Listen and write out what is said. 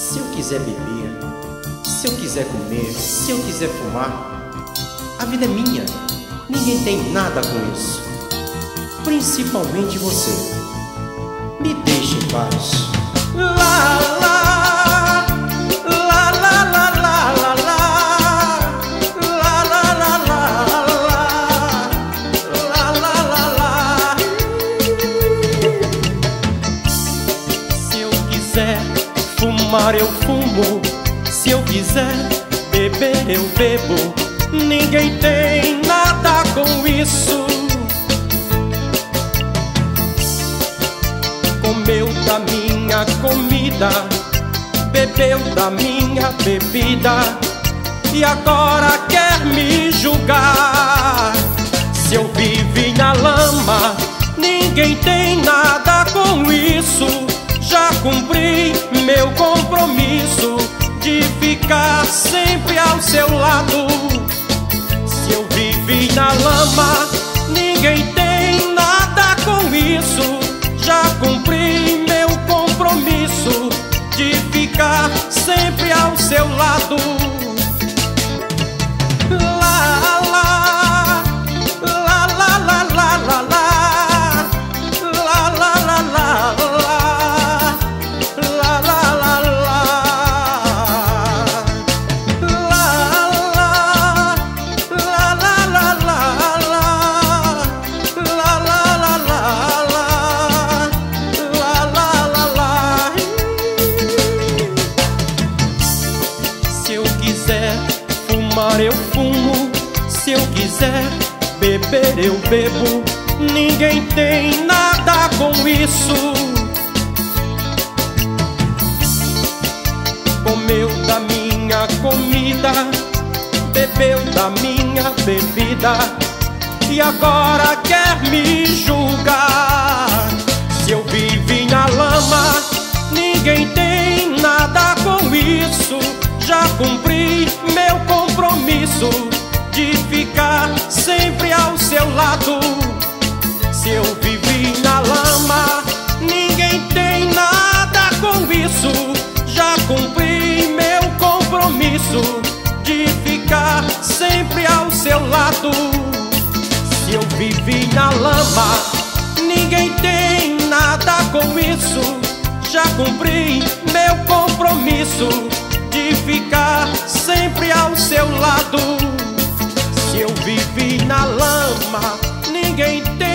Se eu quiser beber, se eu quiser comer, se eu quiser fumar, a vida é minha, ninguém tem nada com isso. Principalmente você. Me deixe em paz. Lá, lá, lá, lá, lá, lá, lá, lá, lá, lá, lá, lá, lá, lá, lá. Se eu quiser fumar, eu fumo. Se eu quiser beber, eu bebo. Ninguém tem nada com isso. Comeu da minha comida, bebeu da minha bebida, e agora quer me julgar. Se eu vivi na lama, ninguém tem nada com isso. Já cumpri meu compromisso de ficar sempre ao seu lado. Se eu vivi na lama, ninguém tem nada com isso. Já cumpri meu compromisso de ficar sempre ao seu lado. Lá, lá, lá, lá, lá, lá, lá, lá, lá, lá, lá, lá, lá, lá, lá, lá. Se eu quiser fumar, eu fumo. Se eu quiser beber, eu bebo. Ninguém tem nada com isso. Comeu da minha comida, bebeu da minha bebida, e agora quer me julgar. Se eu vivi na lama, ninguém tem nada com isso. Já cumpri meu compromisso de ficar sempre ao seu lado. Se eu vivi na lama, ninguém tem nada com isso. Já cumpri meu compromisso de ficar sempre ao seu lado. Se eu vivi na lama, ninguém tem nada com isso. Já cumpri meu compromisso de ficar sempre ao seu lado. Se eu vivi na lama, ninguém tem